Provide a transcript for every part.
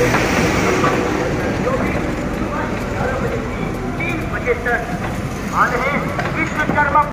जो भी 11 बजे की 3 बजे तक आज है विश्वकर्मा।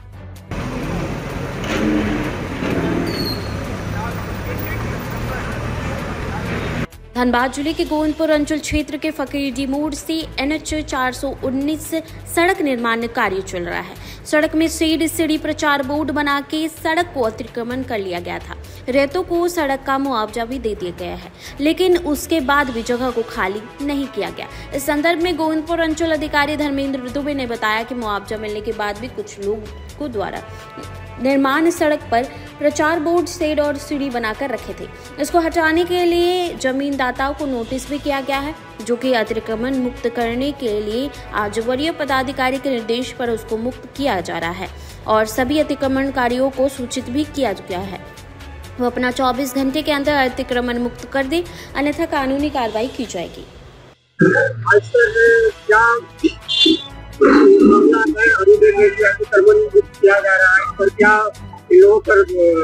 धनबाद जिले के गोविंदपुर अंचल क्षेत्र के फकीरडी मोड़ से NH 419 सड़क निर्माण कार्य चल रहा है। सड़क में शेड सीढ़ी प्रचार बोर्ड बना के सड़क को अतिक्रमण कर लिया गया था। रेतों को सड़क का मुआवजा भी दे दिया गया है, लेकिन उसके बाद भी जगह को खाली नहीं किया गया। इस संदर्भ में गोविंदपुर अंचल अधिकारी धर्मेंद्र दुबे ने बताया कि मुआवजा मिलने के बाद भी कुछ लोगों द्वारा निर्माण सड़क पर प्रचार बोर्ड, शेड और सीढ़ी बनाकर रखे थे। इसको हटाने के लिए जमींदाताओं को नोटिस भी किया गया है, जो कि अतिक्रमण मुक्त करने के लिए आज वरीय पदाधिकारी के निर्देश पर उसको मुक्त किया जा रहा है और सभी अतिक्रमणकारियों को सूचित भी किया गया है वो अपना 24 घंटे के अंदर अतिक्रमण मुक्त कर दे, अन्यथा कानूनी कार्रवाई की जाएगी। अतिक्रमण किया जा रहा है और क्या इन लोगों पर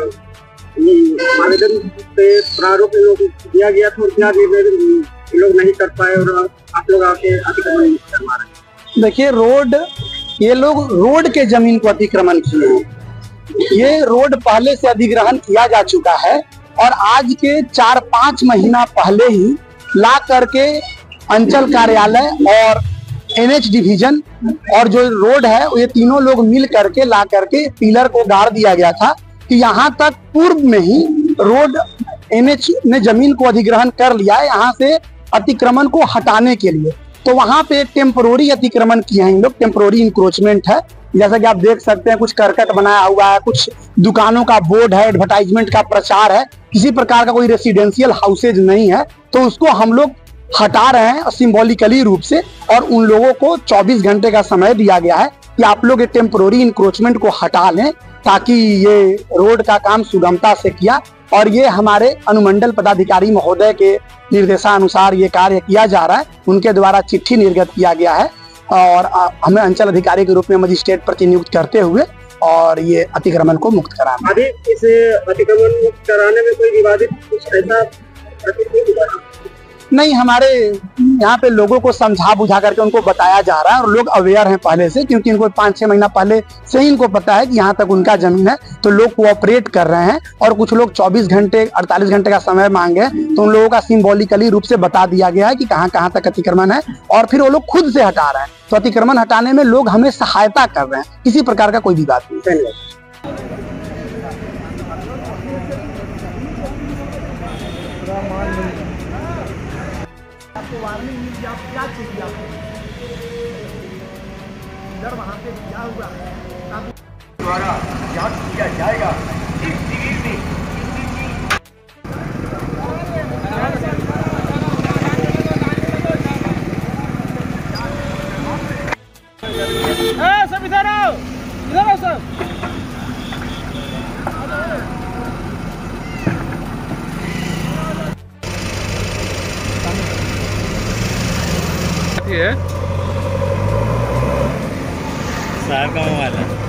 आवेदन पे प्रारूप दिया गया था और क्या इन लोग नहीं कर पाए और आप लोग आके अतिक्रमण करवा रहे हैं? देखिए, ये लोग रोड के जमीन को अतिक्रमण किए हैं। ये रोड पहले से अधिग्रहण किया जा चुका है और आज के 4-5 महीना पहले ही ला करके अंचल कार्यालय और NH डिवीजन और जो रोड है ये तीनों लोग मिल करके ला करके पिलर को गाड़ दिया गया था कि यहाँ तक पूर्व में ही रोड NH ने जमीन को अधिग्रहण कर लिया है यहाँ से अतिक्रमण को हटाने के लिए। तो वहां पे टेम्पोररी अतिक्रमण किए हैं इन लोग, टेम्पोररी इंक्रोचमेंट है। जैसा कि आप देख सकते हैं, कुछ करकट बनाया हुआ है, कुछ दुकानों का बोर्ड है, एडवर्टाइजमेंट का प्रचार है, किसी प्रकार का कोई रेसिडेंशियल हाउसेज नहीं है। तो उसको हम लोग हटा रहे हैं सिंबॉलिकली रूप से और उन लोगों को 24 घंटे का समय दिया गया है कि आप लोग ये टेम्पोररी इंक्रोचमेंट को हटा लें, ताकि ये रोड का काम सुगमता से किया। और ये हमारे अनुमंडल पदाधिकारी महोदय के निर्देशानुसार ये कार्य किया जा रहा है। उनके द्वारा चिट्ठी निर्गत किया गया है और हमें अंचल अधिकारी के रूप में मजिस्ट्रेट प्रतिनियुक्त करते हुए और ये अतिक्रमण को मुक्त कराना। अभी इस अतिक्रमण मुक्त कराने में कोई विवादित कुछ ऐसा नहीं, हमारे यहाँ पे लोगों को समझा बुझा करके उनको बताया जा रहा है और लोग अवेयर हैं पहले से, क्योंकि इनको 5-6 महीना पहले से ही इनको पता है कि यहाँ तक उनका जमीन है। तो लोग कोऑपरेट कर रहे हैं और कुछ लोग 24 घंटे 48 घंटे का समय मांगे, तो उन लोगों का सिंबॉलिकली रूप से बता दिया गया है कि कहाँ कहाँ तक अतिक्रमण है और फिर वो लोग खुद से हटा रहे हैं। तो अतिक्रमण हटाने में लोग हमें सहायता कर रहे हैं, किसी प्रकार का कोई विवाद नहीं। आपको वार्निंग मिल गया, क्या चाहिए आपको? इधर वहाँ पे क्या हुआ है द्वारा जांच किया जाएगा। इस शिविर में सब इधर आओ सर। साहब का मोबाइल है।